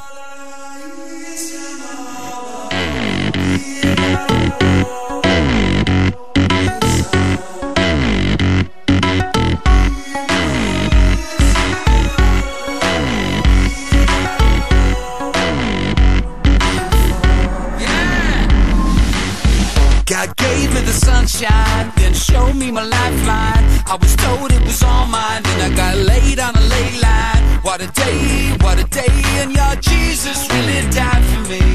God gave me the sunshine, then showed me my lifeline. I was told it was all mine, then I got laid on a ley line. What a day, and your Jesus really died for me.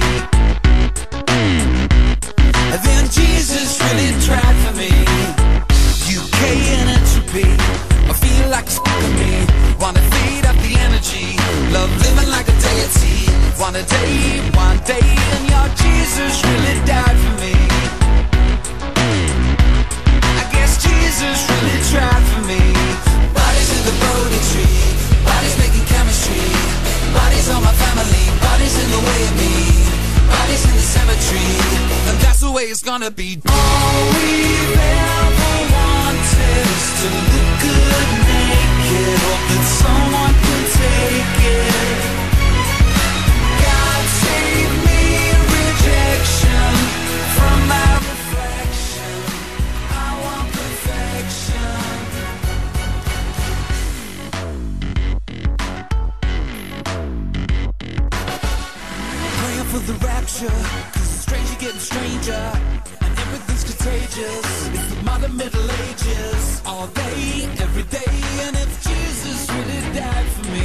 And then Jesus really tried for me. UK and entropy, I feel like it's f***ing me. Wanna feed up the energy, love living like a deity. One day, and your Jesus really died for me. Jesus really tried for me. Bodies in the Bodhi tree, bodies making chemistry. Bodies on my family, bodies in the way of me. Bodies in the cemetery, and that's the way it's gonna be. All we've ever wanted is to look good naked. Hope that someone can take it. God save me rejection from my reflection. I want perfection. Praying for the rapture, 'cause it's strange you're getting stranger, and everything's contagious. It's the modern Middle Ages, all day, every day. And if Jesus really died for me,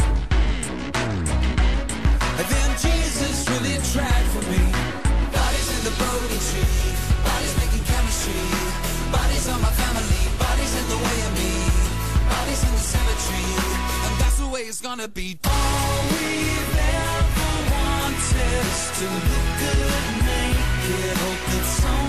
and then Jesus really tried for me. Bodies in the Bodhi tree, bodies making chemistry. Bodies on my family, bodies in the way of me. Bodies in the cemetery, and that's the way it's gonna be. All we've ever wanted is to look good naked. Hope that someone